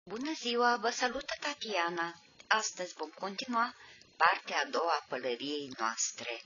Bună ziua, vă salută Tatiana. Astăzi vom continua partea a doua a pălăriei noastre.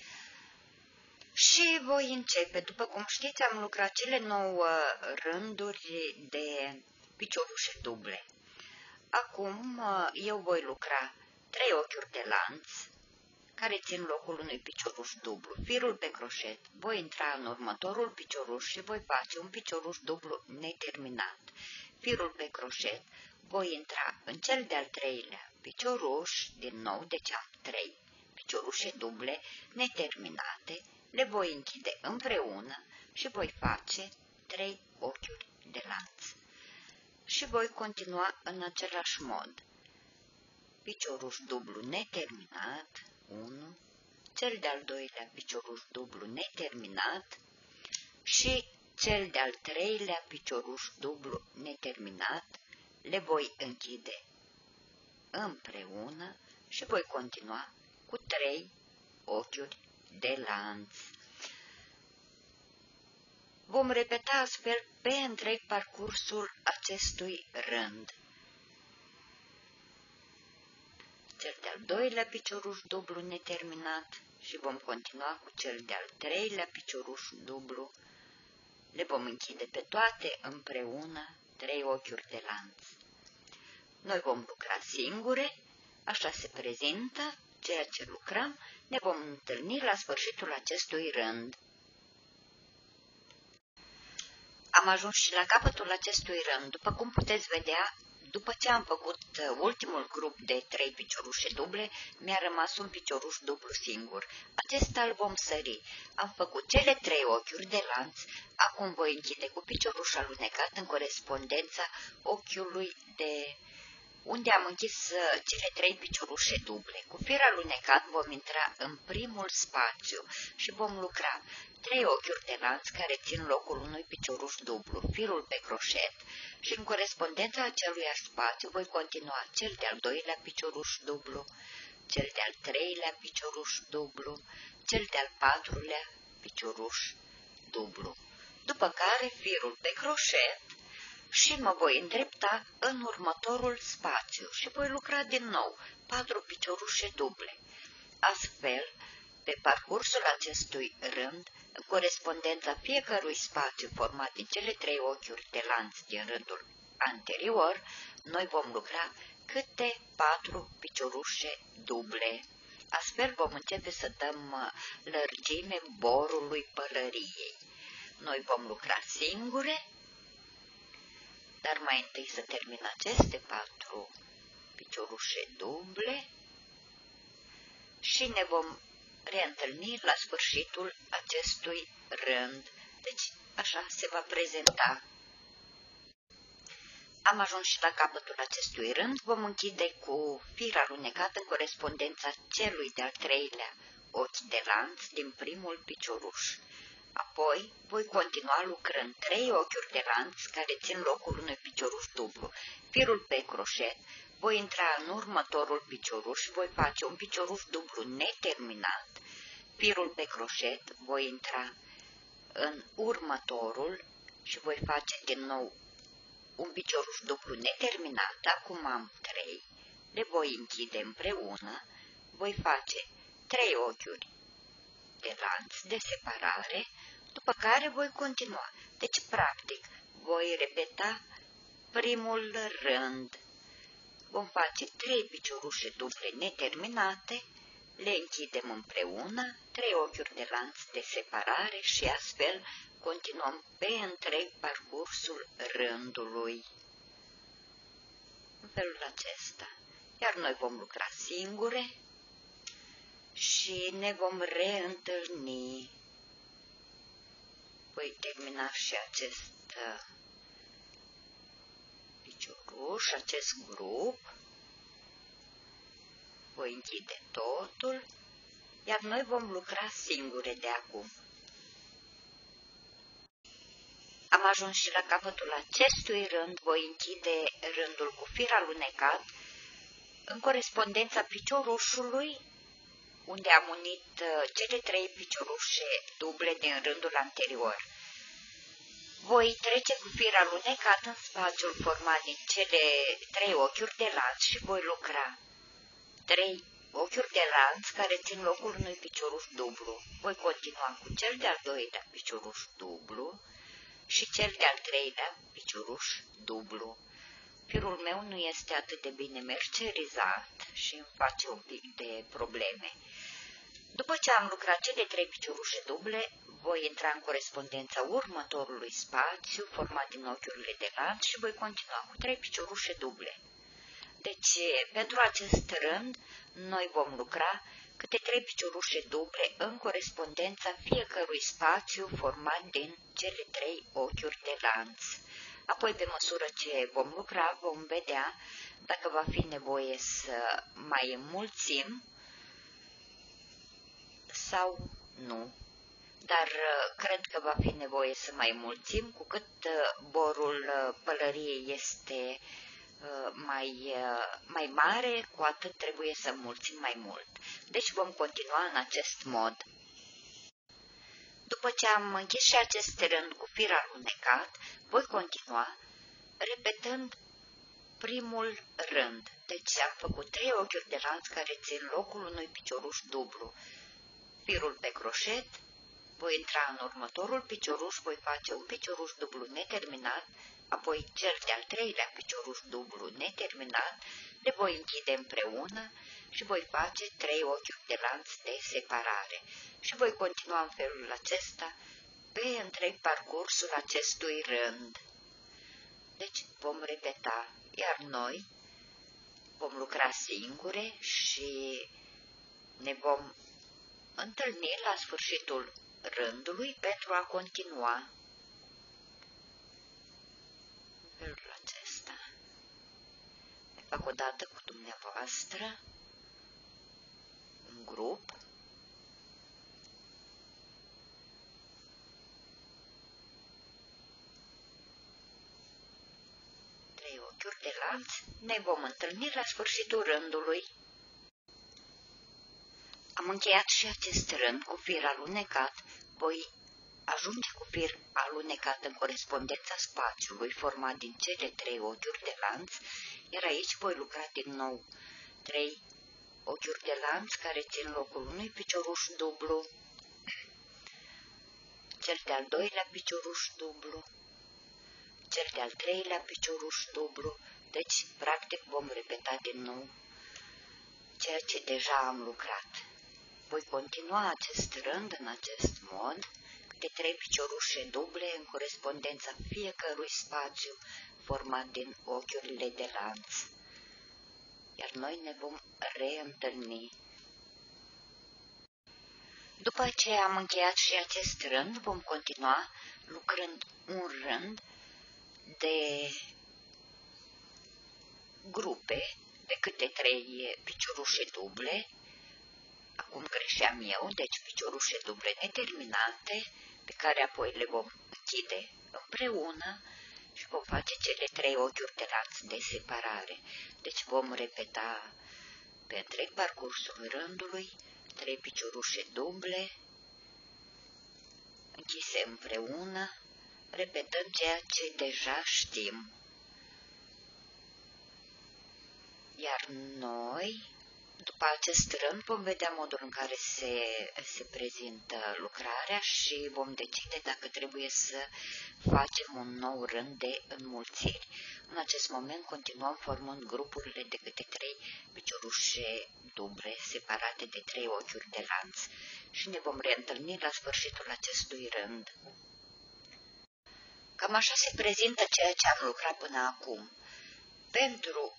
Și voi începe. După cum știți, am lucrat cele 9 rânduri de piciorușe duble. Acum eu voi lucra 3 ochiuri de lanț care țin locul unui picioruș dublu. Firul pe croșet, voi intra în următorul picioruș și voi face un picioruș dublu neterminat. Firul pe croșet, voi intra în cel de-al treilea picioruș, din nou, deci am 3 piciorușe duble neterminate, le voi închide împreună și voi face 3 ochiuri de lanț. Și voi continua în același mod. Picioruș dublu neterminat, 1, cel de-al doilea picioruș dublu neterminat și cel de-al treilea picioruș dublu neterminat, le voi închide împreună și voi continua cu 3 ochiuri de lanț. Vom repeta astfel pe întreg parcursul acestui rând. Cel de-al doilea picioruș dublu neterminat și vom continua cu cel de-al treilea picioruș dublu. Le vom închide pe toate împreună 3 ochiuri de lanț. Noi vom lucra singure, așa se prezintă ceea ce lucrăm, ne vom întâlni la sfârșitul acestui rând. Am ajuns și la capătul acestui rând. După cum puteți vedea, după ce am făcut ultimul grup de 3 piciorușe duble, mi-a rămas un picioruș dublu singur. Acesta îl vom sări. Am făcut cele 3 ochiuri de lanț, acum voi închide cu picioruș alunecat în corespondența ochiului de unde am închis cele 3 piciorușe duble. Cu fir alunecat vom intra în primul spațiu și vom lucra 3 ochiuri de lanț care țin locul unui picioruș dublu, firul pe croșet și în corespondența acelui spațiu voi continua cel de-al doilea picioruș dublu, cel de-al treilea picioruș dublu, cel de-al patrulea picioruș dublu, după care firul pe croșet și mă voi îndrepta în următorul spațiu și voi lucra din nou 4 piciorușe duble. Astfel, pe parcursul acestui rând, în corespondența fiecărui spațiu format din cele 3 ochiuri de lanț din rândul anterior, noi vom lucra câte 4 piciorușe duble. Astfel vom începe să dăm lărgime borului pălăriei. Noi vom lucra singure, dar mai întâi să termin aceste 4 piciorușe duble și ne vom reîntâlni la sfârșitul acestui rând. Deci așa se va prezenta. Am ajuns și la capătul acestui rând, vom închide cu fir alunecat în corespondența celui de-al treilea ochi de lanț din primul picioruș. Apoi voi continua lucrând 3 ochiuri de lanț care țin locul unui picioruș dublu. Firul pe croșet, voi intra în următorul picioruș și voi face un picioruș dublu neterminat. Firul pe croșet, voi intra în următorul și voi face din nou un picioruș dublu neterminat. Acum am 3, le voi închide împreună, voi face 3 ochiuri de lanț de separare, după care voi continua. Deci, practic, voi repeta primul rând. Vom face 3 piciorușe duble neterminate, le închidem împreună, 3 ochiuri de lanț de separare și astfel continuăm pe întreg parcursul rândului. În felul acesta. Iar noi vom lucra singure și ne vom reîntâlni. Voi termina și acest picioruș, acest grup. Voi închide totul, iar noi vom lucra singure de acum. Am ajuns și la capătul acestui rând, voi închide rândul cu fir alunecat în corespondența piciorușului unde am unit cele 3 piciorușe duble din rândul anterior. Voi trece cu fir alunecat în spațiul format din cele 3 ochiuri de lanț și voi lucra 3 ochiuri de lanț care țin locul unui picioruș dublu. Voi continua cu cel de-al doilea picioruș dublu și cel de-al treilea picioruș dublu. Firul meu nu este atât de bine mercerizat și îmi face un pic de probleme. După ce am lucrat cele 3 piciorușe duble, voi intra în corespondența următorului spațiu format din ochiurile de lanț și voi continua cu 3 piciorușe duble. Deci, pentru acest rând, noi vom lucra câte 3 piciorușe duble în corespondența fiecărui spațiu format din cele 3 ochiuri de lanț. Apoi, pe măsură ce vom lucra, vom vedea dacă va fi nevoie să mai înmulțim sau nu. Dar cred că va fi nevoie să mai înmulțim, cu cât borul pălăriei este mai mare, cu atât trebuie să înmulțim mai mult. Deci vom continua în acest mod. După ce am închis și acest rând cu fir alunecat, voi continua repetând primul rând. Deci am făcut 3 ochiuri de lanț care țin locul unui picioruș dublu. Firul pe croșet, voi intra în următorul picioruș, voi face un picioruș dublu neterminat, apoi cel de-al treilea picioruș dublu neterminat, le voi închide împreună și voi face 3 ochiuri de lanț de separare. Și voi continua în felul acesta pe întreg parcursul acestui rând. Deci vom repeta, iar noi vom lucra singure și ne vom întâlni la sfârșitul rândului pentru a continua în felul acesta. Mai fac o dată cu dumneavoastră, în grup. Trei ochiuri de lanț, ne vom întâlni la sfârșitul rândului. Am încheiat și acest rând cu fir alunecat, voi ajunge cu fir alunecat în corespondența spațiului format din cele 3 ochiuri de lanț, iar aici voi lucra din nou 3 ochiuri de lanț care țin locul unui picioruș dublu, cel de-al doilea picioruș dublu, cel de-al treilea picioruș dublu, deci practic vom repeta din nou ceea ce deja am lucrat. Voi continua acest rând în acest mod, de 3 piciorușe duble în corespondența fiecărui spațiu format din ochiurile de lanț. Iar noi ne vom reîntâlni. După ce am încheiat și acest rând, vom continua lucrând un rând de grupe de câte 3 piciorușe duble. Acum greșeam eu, deci piciorușe duble neterminate, pe care apoi le vom închide împreună și vom face cele 3 ochiuri de lanț de separare. Deci vom repeta pe întreg parcursul rândului 3 piciorușe duble, închise împreună, repetând ceea ce deja știm. Iar noi, după acest rând, vom vedea modul în care se prezintă lucrarea și vom decide dacă trebuie să facem un nou rând de înmulțiri. În acest moment continuăm formând grupurile de câte 3 piciorușe duble separate de 3 ochiuri de lanț și ne vom reîntâlni la sfârșitul acestui rând. Cam așa se prezintă ceea ce am lucrat până acum. Pentru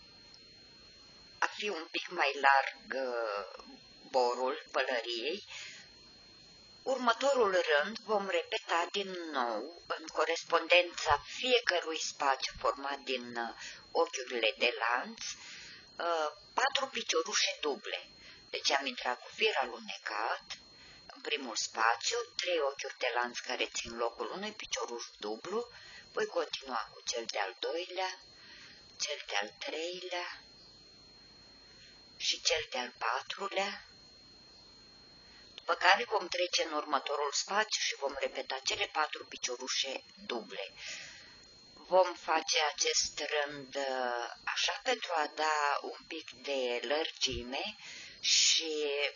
a fi un pic mai larg borul pălăriei, următorul rând vom repeta din nou în corespondența fiecărui spațiu format din ochiurile de lanț 4 piciorușe duble. Deci am intrat cu fir alunecat în primul spațiu, 3 ochiuri de lanț care țin locul unui picioruș dublu, voi continua cu cel de-al doilea, cel de-al treilea și cel de-al patrulea. după care vom trece în următorul spațiu și vom repeta cele 4 piciorușe duble. Vom face acest rând așa pentru a da un pic de lărgime și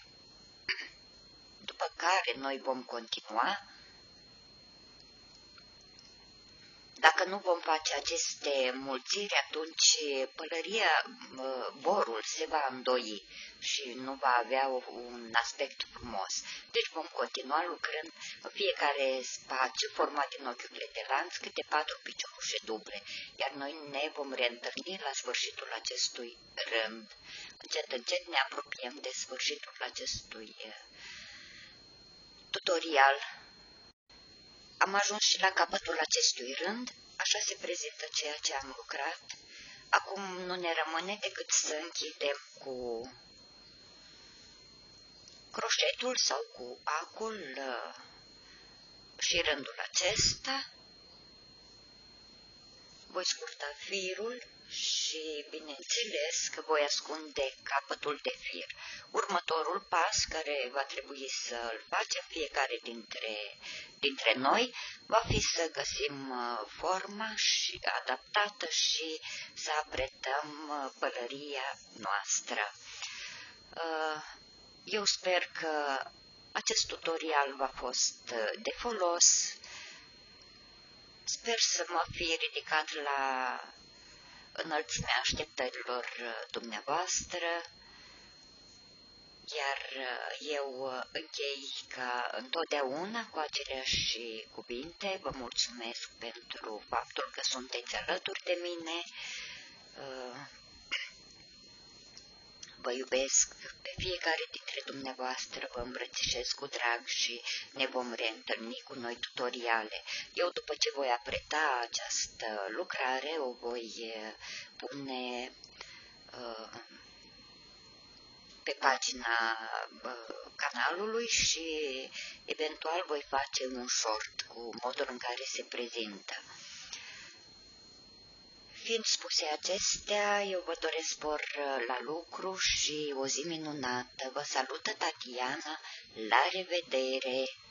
după care noi vom continua. Dacă nu vom face aceste mulțiri, atunci pălăria, borul se va îndoi și nu va avea un aspect frumos. Deci vom continua lucrând în fiecare spațiu format din ochiurile de lanț câte 4 piciorușe duble, iar noi ne vom reîntâlni la sfârșitul acestui rând. Încet, încet ne apropiem de sfârșitul acestui tutorial. Am ajuns și la capătul acestui rând, așa se prezintă ceea ce am lucrat. Acum nu ne rămâne decât să închidem cu croșetul sau cu acul și rândul acesta. Voi scurta firul și bineînțeles că voi ascunde capătul de fir. Următorul pas care va trebui să-l facem fiecare dintre noi va fi să găsim forma și adaptată și să apretăm pălăria noastră. Eu sper că acest tutorial v-a fost de folos. Sper să mă fi ridicat la înălțimea așteptărilor dumneavoastră, iar eu închei ca întotdeauna cu aceleași cuvinte. Vă mulțumesc pentru faptul că sunteți alături de mine. Vă iubesc pe fiecare dintre dumneavoastră, vă îmbrățișez cu drag și ne vom reîntâlni cu noi tutoriale. Eu, după ce voi apreta această lucrare, o voi pune pe pagina canalului și eventual voi face un short cu modul în care se prezintă. Fiind spuse acestea, eu vă doresc spor la lucru și o zi minunată. Vă salută Tatiana. La revedere!